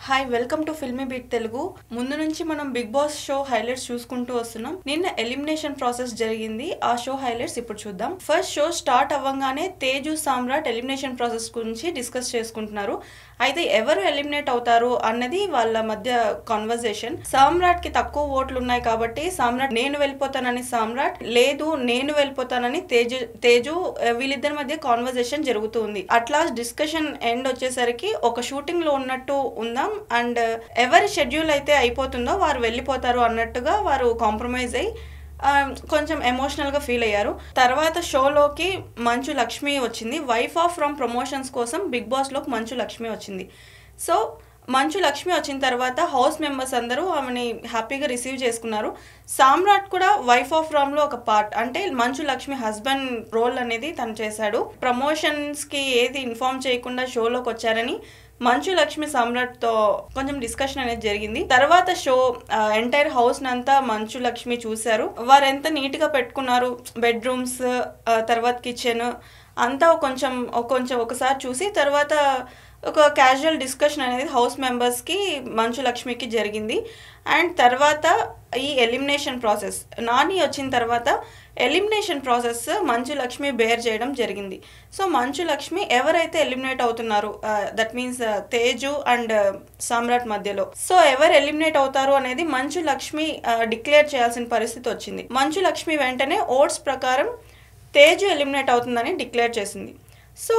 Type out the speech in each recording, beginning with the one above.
Hi welcome to Filmibeat Telugu. ముందు నుంచి మనం బిగ్ బాస్ షో హైలైట్స్ చూసుకుంటూ వస్తున్నాం. నిన్న ఎలిమినేషన్ ప్రాసెస్ జరిగింది. ఆ షో హైలైట్స్ ఇప్పుడు చూద్దాం. ఫస్ట్ షో స్టార్ట్ అవ్వగానే తేజు సామ్రాట్ ఎలిమినేషన్ ప్రాసెస్ గురించి డిస్కస్ చేసుకుంటున్నారు. అయితే ఎవరు ఎలిమినేట్ అవుతారు అన్నది వాళ్ళ మధ్య కాన్వర్సేషన్. సామ్రాట్ కి తక్కువ ఓట్లు ఉన్నాయి కాబట్టి సామ్రాట్ నేను వెళ్ళిపోతానని, సామ్రాట్ లేదు నేను వెళ్ళిపోతానని తేజు వీళ్ళిద్దరి మధ్య కాన్వర్సేషన్ జరుగుతుంది. అట్లా డిస్కషన్ ఎండ్ వచ్చేసరికి ఒక షూటింగ్ లో ఉన్నట్టు ఉందాం అండ్ ఎవరి షెడ్యూల్ అయితే అయిపోతుందో వారు వెళ్ళిపోతారు అన్నట్టుగా వారు కాంప్రమైజ్ అయ్యి కొంచెం ఎమోషనల్ గా ఫీల్ అయ్యారు. తర్వాత షోలోకి మంచు లక్ష్మి వచ్చింది. వైఫ్ ఆఫ్ ఫ్రమ్ ప్రమోషన్స్ కోసం బిగ్ బాస్ లోకి మంచు లక్ష్మి వచ్చింది. సో మంచు లక్ష్మి వచ్చిన తర్వాత హౌస్ మెంబర్స్ అందరూ ఆమెని హ్యాపీగా రిసీవ్ చేసుకున్నారు. సామ్రాట్ కూడా వైఫ్ ఆఫ్ ఫ్రమ్ లో ఒక పార్ట్, అంటే మంచు లక్ష్మి హస్బెండ్ రోల్ అనేది తను చేశాడు. ప్రమోషన్స్ కి ఏది ఇన్ఫార్మ్ చేయకుండా షోలోకి వచ్చారని మంచు లక్ష్మి సామ్రాట్ తో కొంచెం డిస్కషన్ అనేది జరిగింది. తర్వాత show entire house నంతా Manchu Lakshmi చూశారు. వారు ఎంత నీట్ గా పెట్టుకున్నారు, బెడ్రూమ్స్, తర్వాత కిచెన్ అంతా కొంచెం ఒకసారి చూసి తర్వాత ఒక క్యాజువల్ డిస్కషన్ అనేది హౌస్ మెంబర్స్కి మంచు లక్ష్మికి జరిగింది. అండ్ తర్వాత ఈ ఎలిమినేషన్ ప్రాసెస్ నాని వచ్చిన తర్వాత elimination process Manchu Lakshmi bear చేయడం జరిగింది. సో మంచు లక్ష్మి ఎవరైతే ఎలిమినేట్ అవుతున్నారు, that means Teju and Samrat మధ్యలో, సో ఎవరు ఎలిమినేట్ అవుతారు అనేది మంచు లక్ష్మి డిక్లేర్ చేయాల్సిన పరిస్థితి వచ్చింది. మంచు లక్ష్మి వెంటనే ఓట్స్ ప్రకారం తేజు ఎలిమినేట్ అవుతుందని డిక్లేర్ చేసింది. సో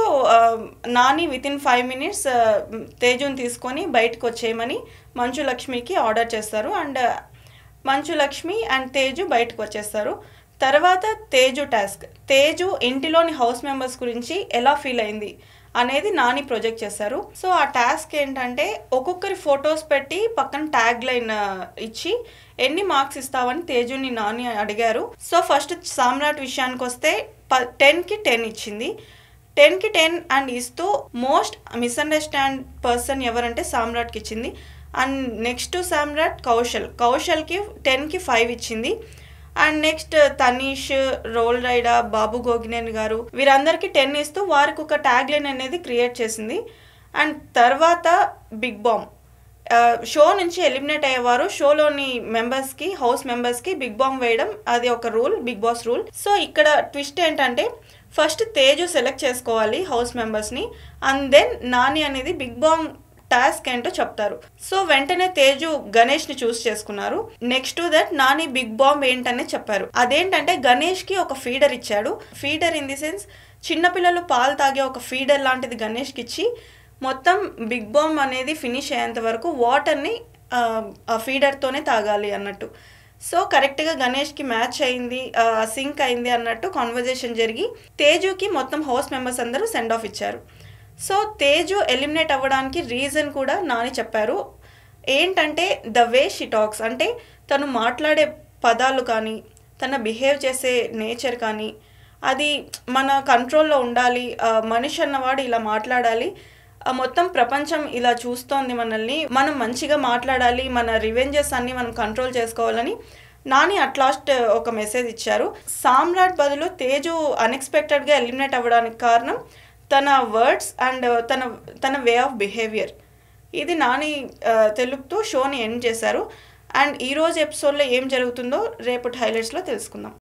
నాని వితిన్ 5 minutes తేజుని తీసుకొని బయటకు వచ్చేయమని మంచు లక్ష్మికి ఆర్డర్ చేస్తారు. అండ్ మంచు లక్ష్మి అండ్ తేజు బయటకు వచ్చేస్తారు. తర్వాత తేజు టాస్క్, తేజు ఇంటిలోని హౌస్ మెంబర్స్ గురించి ఎలా ఫీల్ అయింది అనేది నాని ప్రొజెక్ట్ చేశారు. సో ఆ టాస్క్ ఏంటంటే ఒక్కొక్కరి ఫొటోస్ పెట్టి పక్కన ట్యాగ్ లైన్ ఇచ్చి ఎన్ని మార్క్స్ ఇస్తావని తేజుని నాని అడిగారు. సో ఫస్ట్ సామ్రాట్ విషయానికి వస్తే 10కి 10 ఇచ్చింది. 10కి 10 అండ్ ఇస్తూ మోస్ట్ మిస్అండర్స్టాండ్ పర్సన్ ఎవరంటే సామ్రాట్కి ఇచ్చింది. అండ్ నెక్స్ట్ సామ్రాట్ కౌశల్కి 10కి 5 ఇచ్చింది. అండ్ నెక్స్ట్ తనీష్, రోల్ రైడా, బాబు గోగినేని గారు వీరందరికీ 10 ఇస్తూ వారికి ఒక ట్యాగ్ లైన్ అనేది క్రియేట్ చేసింది. అండ్ తర్వాత బిగ్ బామ్ షో నుంచి ఎలిమినేట్ అయ్యేవారు షోలోని మెంబర్స్కి, హౌస్ మెంబర్స్కి బిగ్ బామ్ వేయడం అది ఒక rule, Bigg Boss rule. So ఇక్కడ ట్విస్ట్ ఏంటంటే ఫస్ట్ తేజు సెలెక్ట్ చేసుకోవాలి హౌస్ మెంబర్స్ని, అండ్ దెన్ నాని అనేది బిగ్ బామ్ టాస్క్ ఏంటో చెప్తారు. సో వెంటనే తేజు గణేష్ని చూస్ చేసుకున్నారు. Next to that Nani big bomb ఏంటనే చెప్పారు. అదేంటంటే గణేష్కి ఒక ఫీడర్ ఇచ్చాడు. ఫీడర్ ఇన్ ది సెన్స్ చిన్నపిల్లలు పాలు తాగే ఒక ఫీడర్ లాంటిది గణేష్కి ఇచ్చి మొత్తం బిగ్ బామ్ అనేది ఫినిష్ అయ్యేంత వరకు వాటర్ని ఆ ఫీడర్తోనే తాగాలి అన్నట్టు. సో కరెక్ట్గా గణేష్కి మ్యాచ్ అయింది, సింక్ అయింది అన్నట్టు కాన్వర్జేషన్ జరిగి తేజుకి మొత్తం హౌస్ మెంబర్స్ అందరూ సెండ్ ఆఫ్ ఇచ్చారు. సో తేజు ఎలిమినేట్ అవ్వడానికి రీజన్ కూడా నాని చెప్పారు. ఏంటంటే ద వే షీ టాక్స్, అంటే తను మాట్లాడే పదాలు కానీ తన బిహేవ్ చేసే నేచర్ కానీ అది మన కంట్రోల్లో ఉండాలి. మనిషి అన్నవాడు ఇలా మాట్లాడాలి, మొత్తం ప్రపంచం ఇలా చూస్తోంది మనల్ని, మనం మంచిగా మాట్లాడాలి, మన రివెంజెస్ అన్ని మనం కంట్రోల్ చేసుకోవాలని నాని అట్ లాస్ట్ ఒక మెసేజ్ ఇచ్చారు. సామ్రాట్ బదులు తేజు అన్ఎక్స్పెక్టెడ్గా ఎలిమినేట్ అవ్వడానికి కారణం తన వర్డ్స్ అండ్ తన వే ఆఫ్ బిహేవియర్. ఇది నాని తెలుపుతూ షోని ఎండ్ చేశారు. అండ్ ఈరోజు ఎపిసోడ్లో ఏం జరుగుతుందో రేపటి హైలైట్స్లో తెలుసుకుందాం.